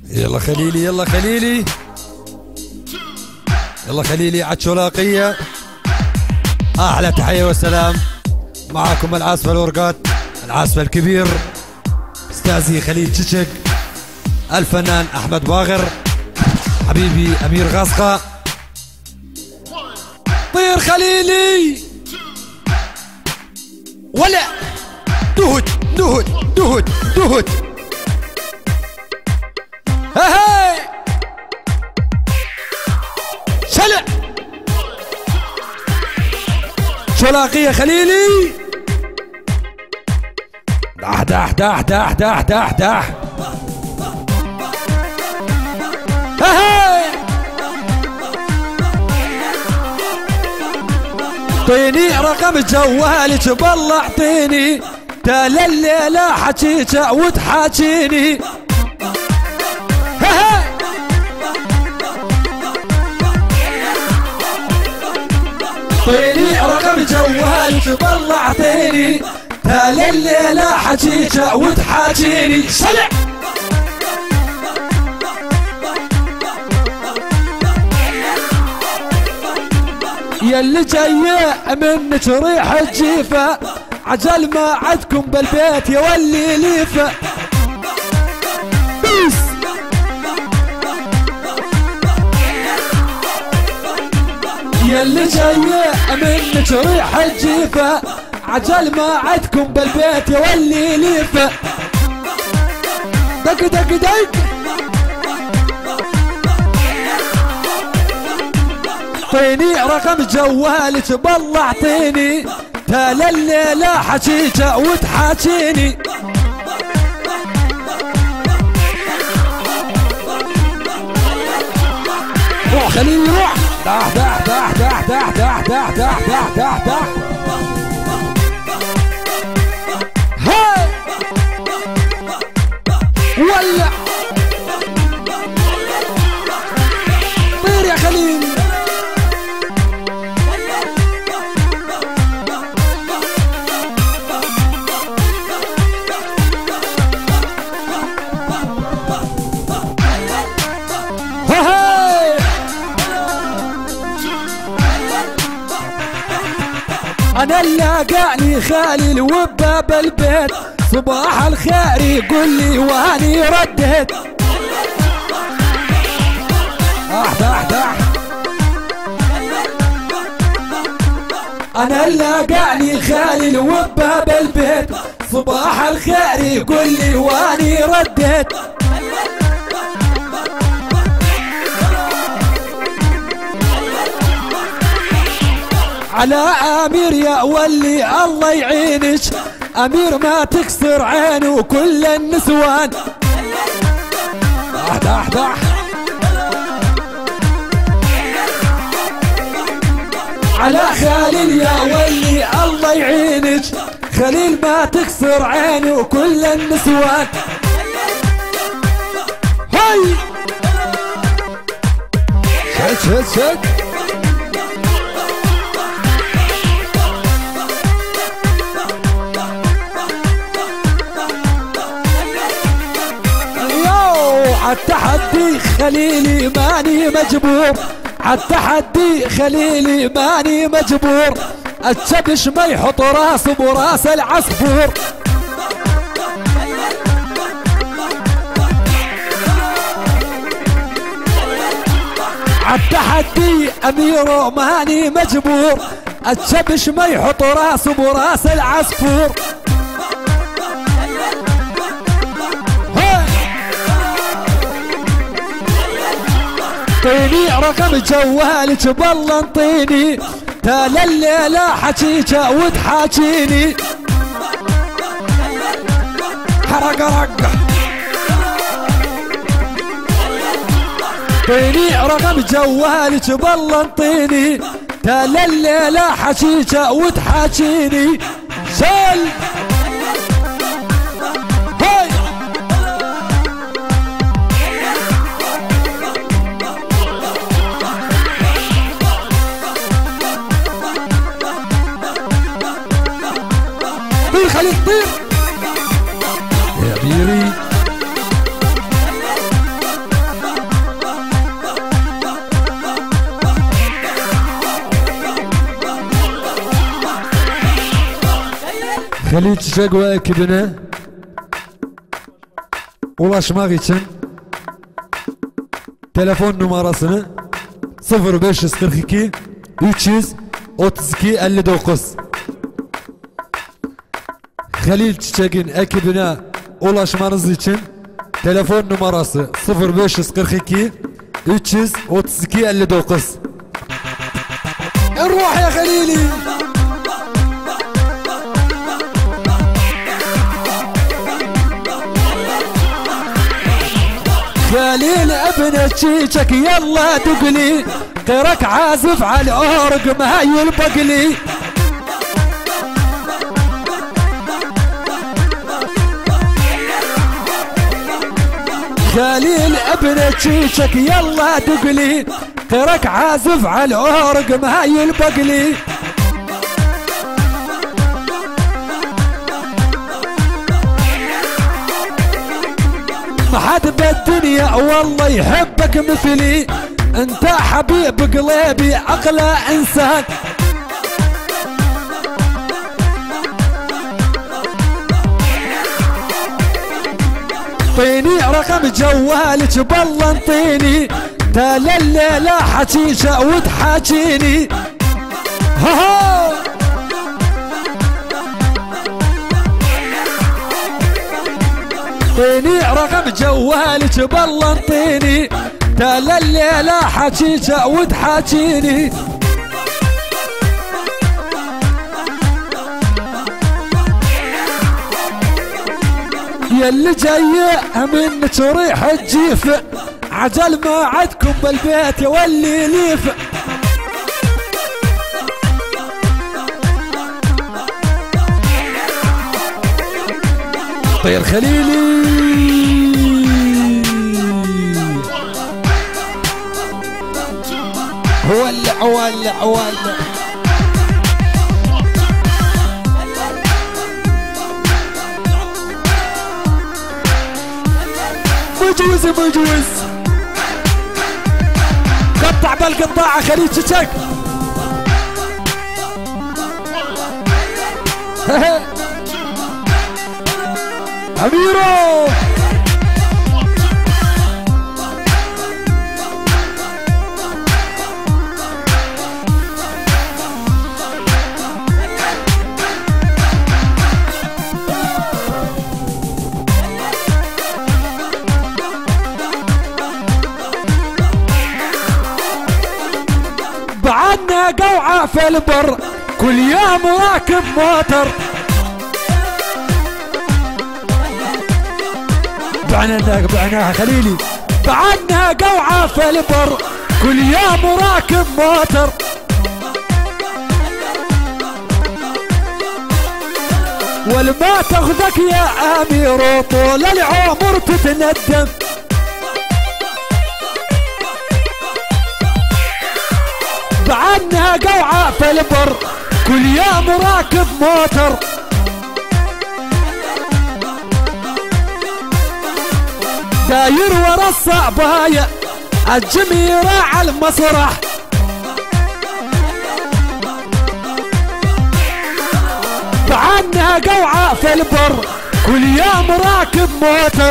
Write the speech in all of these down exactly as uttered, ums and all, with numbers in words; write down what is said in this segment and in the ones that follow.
يلا خليلي يلا خليلي يلا خليلي عالشولاقية. أحلى تحية والسلام. معاكم العازف الورقات، العازف الكبير أستاذي خليل تشك، الفنان أحمد باغر، حبيبي أمير غاسقة. طير خليلي ولا دهد دهد دهد دهد. هاي شلع شلاقية خليلي. دح دح دح دح دح دح دح. هاي اعطيني رقم جوالك بالله اعطيني، تال الليلة حكيك وتحاكيني. اعطيني رقم جوالك بالله اعطيني، تال الليلة حكيك وتحاكيني. سلع ياللي جاية منك ريحة جيفة، عجل ما عدكم بالبيت يا ولي ليفة. بيس ياللي جاية منك ريحة جيفة، عجل ما عدكم بالبيت يا ولي ليفة. دق دق دق اعطيني رقم جوالك بالله اعطيني، تال الليلة حكيك وتحاكيني. روح خليني روح. دح دح دح دح دح دح دح دح دح دح دح. هاي ولع طير يا خليل. أنا لاقاني خالي وباب البيت، صباح الخير يقول لي واني رديت. دح دح دح. أنا لاقاني خالي وباب البيت، صباح الخير يقول لي واني رديت. على أمير يا ولي الله يعينك، أمير ما تكسر عينه كل النسوان. دح دح دح. على خليل يا ولي الله يعينك، خليل ما تكسر عينه كل النسوان. هاي شد شد شد. عالتحدي خليلي ماني مجبور، عالتحدي خليلي ماني مجبور، الشبش ما يحط راسه براس العصفور. عالتحدي اميره ماني مجبور، الشبش ما يحط راسه براس العصفور. اعطيني رقم جوالك بالله انطيني، تال الليلة حكيك وتحاكيني. حرق رق. اعطيني رقم جوالك بالله انطيني، تال الليلة حكيك وتحاكيني. سل خليك طير يا بيري. Xəlil Çiçək və ekibinə ulaşmaq için telefon numarasını sıfır beş yüz kırk iki üç yüz otuz iki elli dokuz. Xəlil Çiçek'in ekibine ulaşmanız için telefon numarası sıfır beş yüz kırk iki üç yüz otuz iki elli dokuz. نروح يا خليلي. خليل ابن تشيشك يلا دقلي غيرك عازف على العرق ما يلبقلي. خليل ابن تشيشك يلا دقلي غيرك عازف على العرق ما يلبقلي. ما حد بالدنيا والله يحبك مثلي، انت حبيب قلبي اغلى انسان. اعطيني رقم جوالك بالله انطيني، تالا الليلة حشيشة وتحاجيني. ها ها اعطيني رقم جوالك بالله انطيني، تالا الليلة حشيشة وتحاجيني. ياللي جاية منك ريح الجيف، عجل ما عدكم بالبيت يولي ليف. طير خليلي ولع ولع ولع. مجوز مجوز قطع بالقطاعة خليل تشيك. أميرو بعدنا قوعة في البر كل يوم راكب موتر. بعنا بعناها خليلي. بعدنا قوعة في البر كل يوم راكب موتر. والما تاخذك يا امير طول العمر تتندم. بعدنا قوعة في البر كل يوم راكب موتر. داير ورا الصعباية الجميرة على المسرح. بعدنا قوعة في البر كل يوم راكب موتر.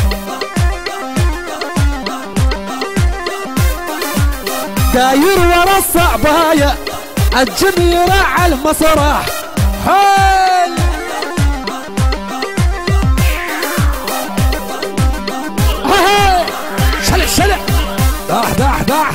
داير ورا الصعباية الجميرة على المسرح. حال ها شلع شلع داح داح داح.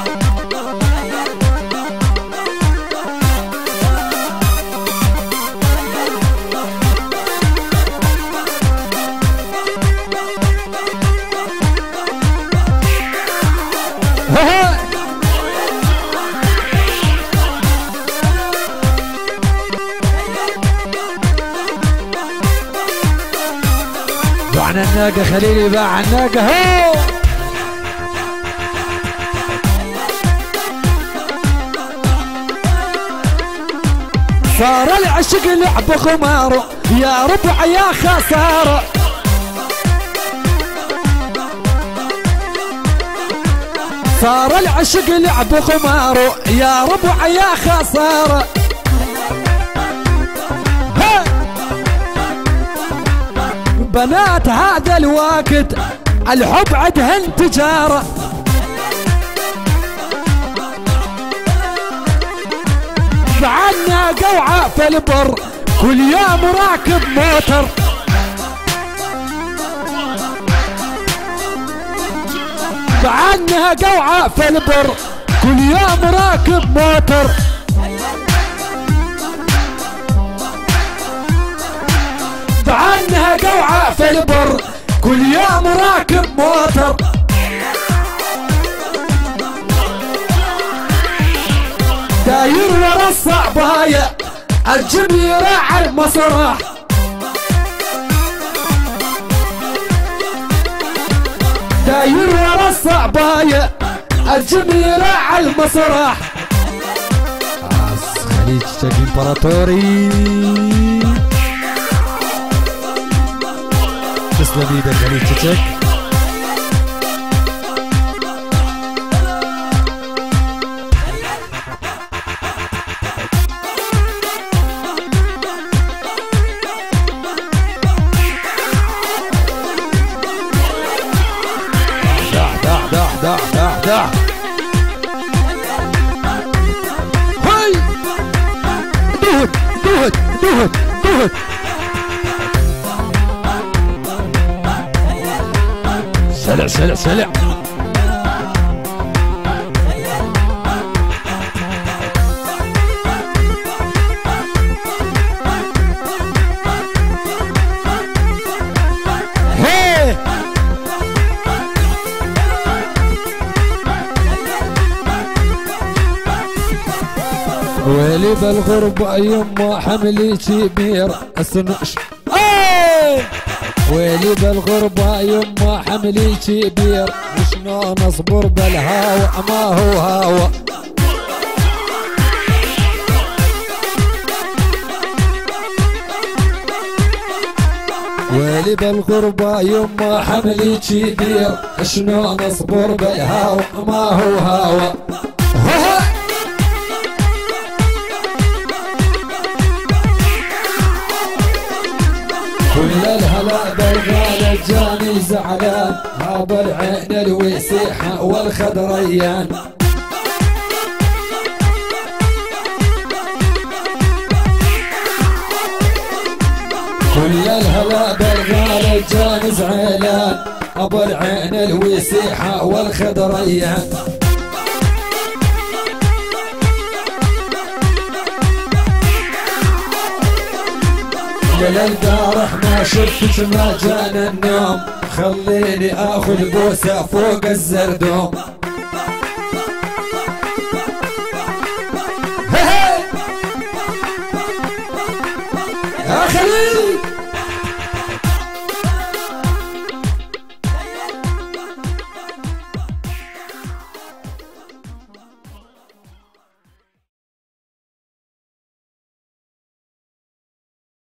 باعنا الناقة خليلي باع الناقة هو. صار العشق لعب خماره يا ربع يا خسارة. صار العشق لعب خماره يا ربع يا خسارة. ها بنات هذا الوقت الحب عدهن تجارة، بعدنا قوعة في البر كل يوم راكب موتر، بعدنا قوعة في البر كل يوم راكب موتر، بعدنا قوعة في البر كل يوم راكب موتر، داير ورا الصعباية الجميرة على المسرح، داير ورا الصعباية الجميلة على المسرح. خلاص خليج تشيك امبراطوري، تسلم ايدك خليج تشيك. دع دع دع هاي دهد دهد دهد دهد سلع سلع سلع هي ويلي بالغربة يما حملي كبير السنش، ويلي بالغربة يما حملي كبير وشلون اصبر بالهاوى ما هو هاوى، ويلي بالغربة يما حملي كبير شلون اصبر بالهاوى ما هو هاوى. كل الهلا بالغالة جاني زعلان هاب العين الوسيحة والخضريان، كل الهلا بالغالة جاني زعلان ابو العين الوسيحة والخضريان، للبارح ما شفتك ما جانا النوم، خليني اخذ بوسه فوق الزردوم،